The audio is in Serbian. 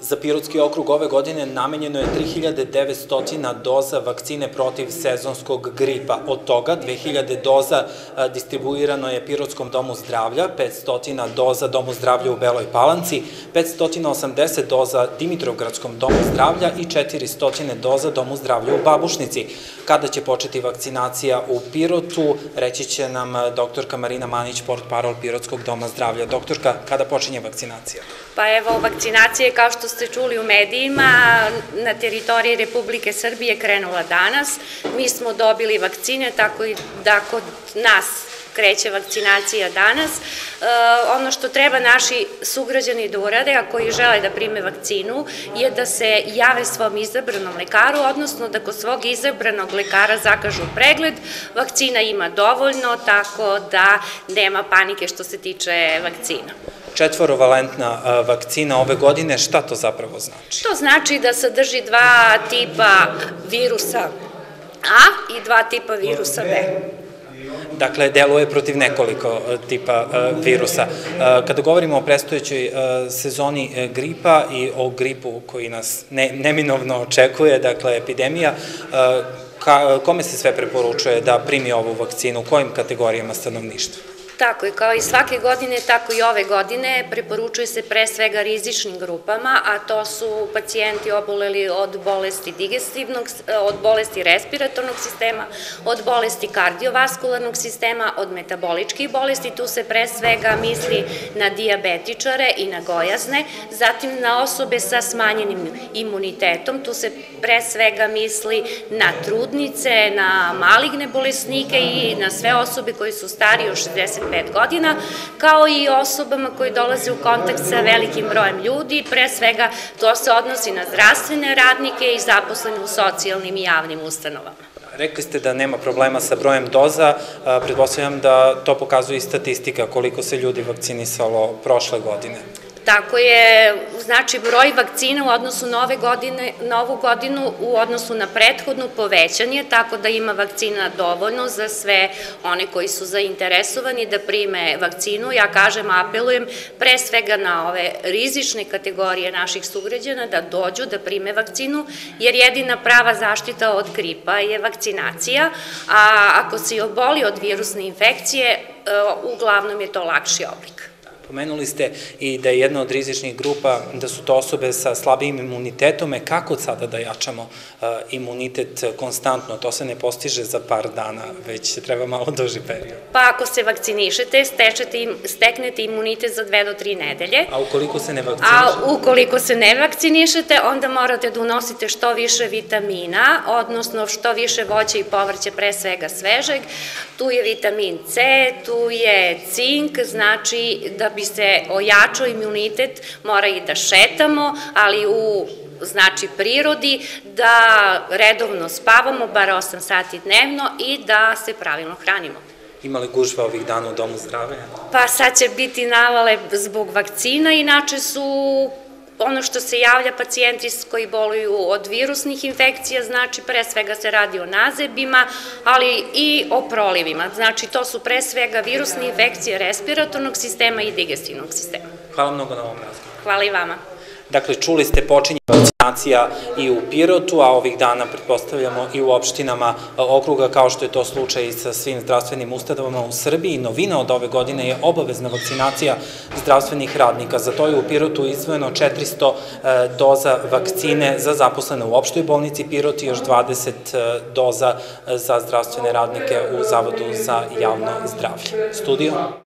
Za Pirotski okrug ove godine namenjeno je 3900 doza vakcine protiv sezonskog gripa. Od toga 2000 doza distribuirano je Pirotskom domu zdravlja, 500 doza Domu zdravlja u Beloj Palanci, 580 doza Dimitrovgradskom domu zdravlja i 400 doza Domu zdravlja u Babušnici. Kada će početi vakcinacija u Pirotu, reći će nam doktorka Marina Manić, portparol Pirotskog doma zdravlja. Doktorka, kada počinje vakcinacija? Pa evo, vakcinacija je, kao što ste čuli u medijima, na teritoriji Republike Srbije krenula danas. Mi smo dobili vakcine, tako da kod nas kreće vakcinacija danas. Ono što treba naši sugrađani da urade, a koji žele da prime vakcinu, je da se jave svom izabranom lekaru, odnosno da kod svog izabranog lekara zakažu pregled. Vakcina ima dovoljno, tako da nema panike što se tiče vakcina. Četvorovalentna vakcina ove godine, šta to zapravo znači? To znači da sadrži dva tipa virusa A i dva tipa virusa B. Dakle, deluje protiv nekoliko tipa virusa. Kada govorimo o predstojećoj sezoni gripa i o gripu koji nas neminovno očekuje, dakle epidemija, kome se sve preporučuje da primi ovu vakcinu, kojim kategorijama stanovništva? Tako je, kao i svake godine, tako i ove godine preporučuje se pre svega rizičnim grupama, a to su pacijenti oboleli od bolesti digestivnog, od bolesti respiratornog sistema, od bolesti kardiovaskularnog sistema, od metaboličkih bolesti, tu se pre svega misli na dijabetičare i na gojazne, zatim na osobe sa smanjenim imunitetom, tu se pre svega misli na trudnice, na maligne bolesnike i na sve osobe koji su stariji od 65 godina, kao i osobama koji dolaze u kontakt sa velikim brojem ljudi, pre svega to se odnosi na zdravstvene radnike i zaposlene u socijalnim i javnim ustanovama. Rekli ste da nema problema sa brojem doza, pretpostavljam da to pokazuje i statistika koliko se ljudi vakcinisalo prošle godine. Tako je, znači broj vakcina u odnosu na novu godinu u odnosu na prethodnu povećan je, tako da ima vakcina dovoljno za sve one koji su zainteresovani da prime vakcinu. Ja kažem, apelujem pre svega na ove rizične kategorije naših sugrađana da dođu da prime vakcinu, jer jedina prava zaštita od gripa je vakcinacija, a ako se i oboli od virusne infekcije, uglavnom je to lakši oblik. Pomenuli ste i da je jedna od rizičnih grupa, da su to osobe sa slabijim imunitetom. Kako sada da jačamo imunitet konstantno? To se ne postiže za par dana, već se treba malo duži period. Pa ako se vakcinišete, steknete imunitet za 2 do 3 nedelje. A ukoliko se ne vakcinišete? A ukoliko se ne vakcinišete, onda morate da unosite što više vitamina, odnosno što više voća i povrća, pre svega svežeg. Tu je vitamin C, tu je cink, znači da bi se ojačao imunitet mora i da šetamo, ali u prirodi, da redovno spavamo, bar 8 sati dnevno i da se pravilno hranimo. Ima li gužva ovih dana u Domu zdravlja? Pa sad će biti navale zbog vakcina, inače su ono što se javlja pacijenti koji boluju od virusnih infekcija, znači pre svega se radi o nazebima, ali i o prolivima. Znači to su pre svega virusne infekcije respiratornog sistema i digestivnog sistema. Hvala mnogo na ovom razgovoru. Hvala i vama. Dakle, čuli ste, počinje vakcinacija i u Pirotu, a ovih dana pretpostavljamo i u opštinama okruga, kao što je to slučaj i sa svim zdravstvenim ustanovama u Srbiji. Novina od ove godine je obavezna vakcinacija zdravstvenih radnika. Za to je u Pirotu izdvojeno 400 doza vakcine za zaposlene u opštoj bolnici Pirot i još 20 doza za zdravstvene radnike u Zavodu za javno zdravlje. Studio.